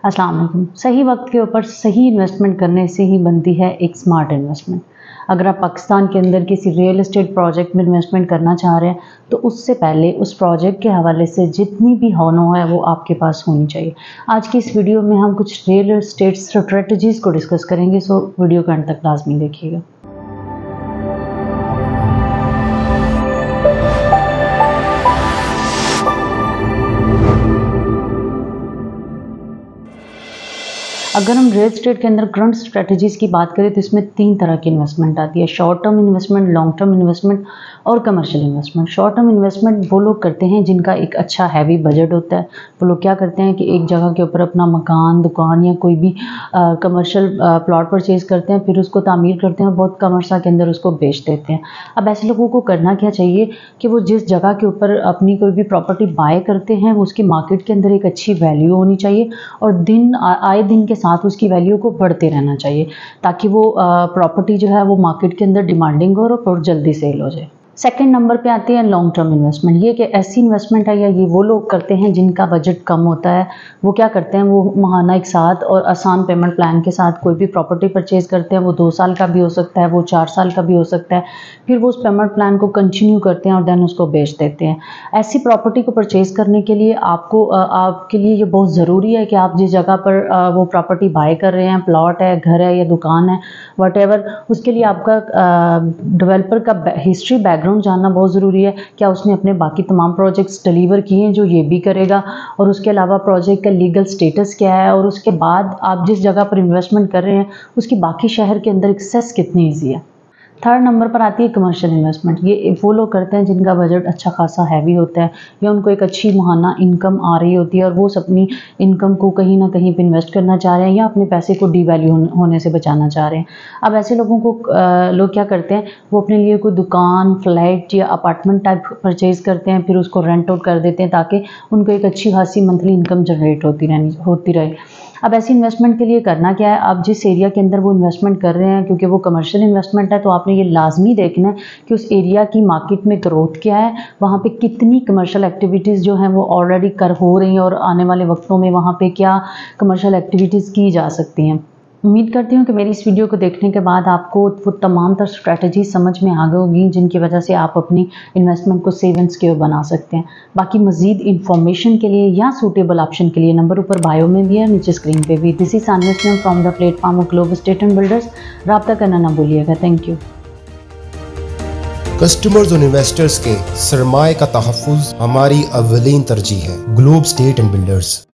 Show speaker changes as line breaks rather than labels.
अस्सलाम वालेकुम। सही वक्त के ऊपर सही इन्वेस्टमेंट करने से ही बनती है एक स्मार्ट इन्वेस्टमेंट। अगर आप पाकिस्तान के अंदर किसी रियल एस्टेट प्रोजेक्ट में इन्वेस्टमेंट करना चाह रहे हैं तो उससे पहले उस प्रोजेक्ट के हवाले से जितनी भी नो है वो आपके पास होनी चाहिए। आज की इस वीडियो में हम कुछ रियल एस्टेट स्ट्रेटजीज़ को डिस्कस करेंगे, सो वीडियो को अंत तक लाजमी देखिएगा। अगर हम रियल एस्टेट के अंदर करंट स्ट्रेटजीज़ की बात करें तो इसमें 3 तरह की इन्वेस्टमेंट आती है: short term investment, long term investment और commercial investment. Short term investment वो लोग करते हैं जिनका एक अच्छा हैवी बजट होता है। वो लोग क्या करते हैं कि एक जगह के ऊपर अपना मकान, दुकान या कोई भी कमर्शियल प्लॉट परचेज करते हैं, फिर उसको तामीर करते हैं और बहुत कम अर्सा के अंदर उसको बेच देते हैं। अब ऐसे लोगों को करना क्या चाहिए कि वो जिस जगह के ऊपर अपनी कोई भी प्रॉपर्टी बाय करते हैं वो उसकी मार्केट के अंदर एक अच्छी वैल्यू होनी चाहिए और आए दिन के साथ उसकी वैल्यू को बढ़ते रहना चाहिए, ताकि वो प्रॉपर्टी जो है वो मार्केट के अंदर डिमांडिंग हो और जल्दी सेल हो जाए। सेकंड नंबर पे आती है लॉन्ग टर्म इन्वेस्टमेंट। ये कि ऐसी इन्वेस्टमेंट है या ये वो लोग करते हैं जिनका बजट कम होता है। वो क्या करते हैं, वो माहाना एक साथ और आसान पेमेंट प्लान के साथ कोई भी प्रॉपर्टी परचेज करते हैं। वो 2 साल का भी हो सकता है, वो 4 साल का भी हो सकता है। फिर वो उस पेमेंट प्लान को कंटिन्यू करते हैं और देन उसको बेच देते हैं। ऐसी प्रॉपर्टी को परचेज करने के लिए आपके लिए ये बहुत ज़रूरी है कि आप जिस जगह पर वो प्रॉपर्टी बाय कर रहे हैं, प्लॉट है, घर है या दुकान है, वटेवर, उसके लिए आपका डेवलपर का हिस्ट्री बैकग्राउंड जानना बहुत ज़रूरी है। क्या उसने अपने बाकी तमाम प्रोजेक्ट्स डिलीवर किए हैं जो ये भी करेगा, और उसके अलावा प्रोजेक्ट का लीगल स्टेटस क्या है, और उसके बाद आप जिस जगह पर इन्वेस्टमेंट कर रहे हैं उसकी बाकी शहर के अंदर एक्सेस कितनी ईजी है। थर्ड नंबर पर आती है कमर्शियल इन्वेस्टमेंट। ये वो लोग करते हैं जिनका बजट अच्छा खासा हैवी होता है या उनको एक अच्छी माहाना इनकम आ रही होती है और वो अपनी इनकम को कहीं ना कहीं पे इन्वेस्ट करना चाह रहे हैं या अपने पैसे को डीवैल्यू होने से बचाना चाह रहे हैं। अब ऐसे लोगों को लोग क्या करते हैं, वो अपने लिए कोई दुकान, फ्लैट या अपार्टमेंट टाइप परचेज करते हैं, फिर उसको रेंट आउट कर देते हैं ताकि उनको एक अच्छी खासी मंथली इनकम जनरेट होती रहे। अब ऐसी इन्वेस्टमेंट के लिए करना क्या है, आप जिस एरिया के अंदर वो इन्वेस्टमेंट कर रहे हैं, क्योंकि वो कमर्शियल इन्वेस्टमेंट है तो आपने ये लाजमी देखना है कि उस एरिया की मार्केट में ग्रोथ क्या है, वहाँ पे कितनी कमर्शियल एक्टिविटीज़ जो हैं वो ऑलरेडी हो रही हैं और आने वाले वक्तों में वहाँ पे क्या कमर्शियल एक्टिविटीज़ की जा सकती हैं। उम्मीद करती हूँ कि मेरी इस वीडियो को देखने के बाद आपको वो तमाम तर स्ट्रैटेजी समझ में आ गई होगी जिनकी वजह से आप अपनी इन्वेस्टमेंट को सेव एंड सिक्योर बना सकते हैं। बाकी मज़ीद इन्फॉर्मेशन के लिए या सूटेबल ऑप्शन के लिए नंबर ऊपर बायो में भी है, नीचे स्क्रीन पे भी। This is investment from the platform of Globe Estate and Builders. रब्ता करना ना भूलिएगा। Thank you.
कस्टमर्स और इन्वेस्टर्स के सरमाए का तहफ़्फ़ुज़ हमारी अव्वलीन तरजीह है। Globe Estate and builders.